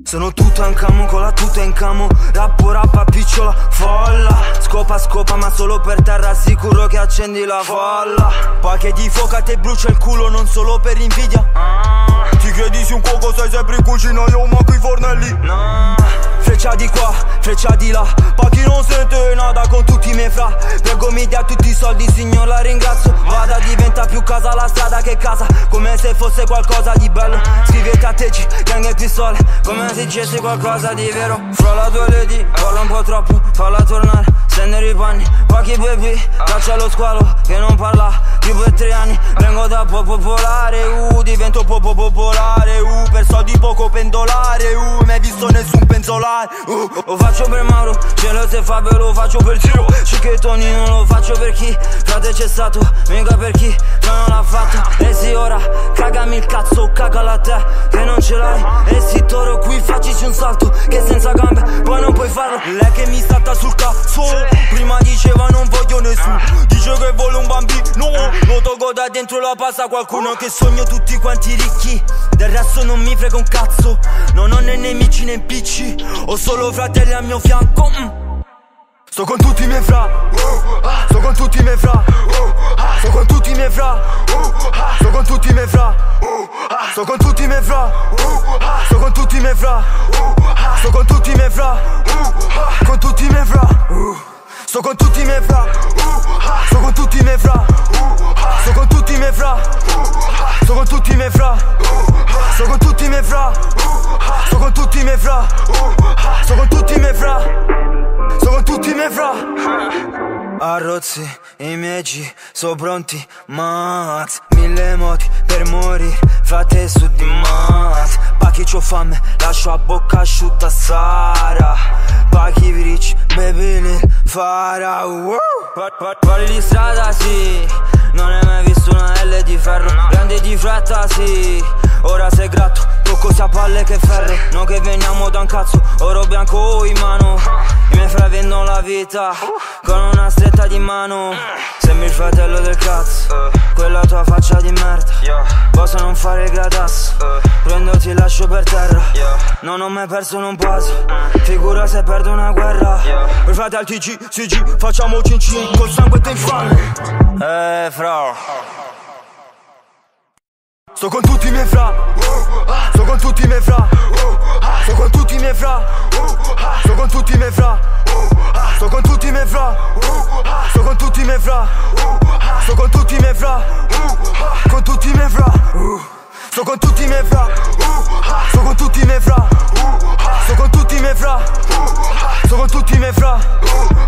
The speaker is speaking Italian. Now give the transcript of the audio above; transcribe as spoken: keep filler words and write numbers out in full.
Sono tutto in camo, con la tuta in camo. Rappo, rappa, picciola, folla. Scopa, scopa, ma solo per terra. Sicuro che accendi la folla. Poi che di fuoco te brucia il culo, non solo per invidia. Ti credi su un cuoco, sei sempre in cucina, io manco i fornelli. No. Freccia di qua, freccia di là. Pa' chi non sente nada con tutti i miei fra. Prego mi dia tutti i soldi, signor, la ringrazio. Vada, diventa più casa la strada che casa. Come se fosse qualcosa di bello. Scrivete a teci, gang e pistole. Come se dicessi qualcosa di vero. Fra la tua lady, parla un po' troppo. Falla tornare, stendere i panni. Pochi baby, caccia lo squalo che non parla più per tre anni. Vengo da po' popolare, uh, divento poco popolare, uh, per soldi poco pendolare, uh, mai visto nessun penzolare, uh, lo faccio per Mauro, cielo se fa ve lo faccio per Giro, Cicchettoni non lo faccio per chi, frate c'è stato, mica per chi, già non l'ha fatto, e sì ora, cagami il cazzo, cagala a te, che non ce l'hai, e sì toro qui faccici un salto, che senza gambe poi non puoi farlo, lei che mi statta sul cazzo, prima diceva non voglio nessuno, dice che vuole un bambino, lo tolgo da dentro la passa qualcuno che sogno tutti quanti ricchi, del resto non mi frega un cazzo, non ho né nemici né impicci, ho solo fratelli al mio fianco, mm. Sto con tutti i miei fra, sto con tutti i miei fra, sto con tutti i miei fra, sto con tutti i miei fra, sto con tutti i miei fra, sto con tutti i miei fra, sto con tutti i miei fra, con tutti i miei fra, sto con tutti i miei fra, sto con tutti i miei fra, sto con tutti i miei fra, sto con tutti i miei fra, sto con tutti i miei fra, sto con tutti i miei fra, sto con tutti i miei fra, sto con tutti i miei fra. Arrozzi, i miei G, so pronti, Max. Mille modi per morire, frate su di Max. Pa' chi c'ho fame, lascio a bocca asciutta Sara. Pa' chi rich, baby lil, fara, wow. Fuori di strada, sì, non hai mai visto una L di ferro. Grande di fretta, sì, ora sei gratto, tocco sia palle che ferro. Non che veniamo da un cazzo, oro bianco in mano. I miei fra vendono la vita con una stretta di mano. Sembri il fratello del cazzo, quella tua faccia di merda. Posso non fare il gradasso, prendo ti lascio per terra. Non ho mai perso un passo, figura se perdo una guerra. Per fratelli T G, C G, facciamo cin cin col sangue che infame. Eh fra, sto con tutti i miei fra, sto con tutti i miei fra, sto con tutti i miei fra, sto con tutti i miei fra, sto con tutti i miei fra, sto con tutti i miei fra, sto con tutti i miei fra, con tutti i miei fra, sto con tutti i miei fra, sto con tutti i miei fra, sto con tutti i miei fra, sto con tutti i miei fra.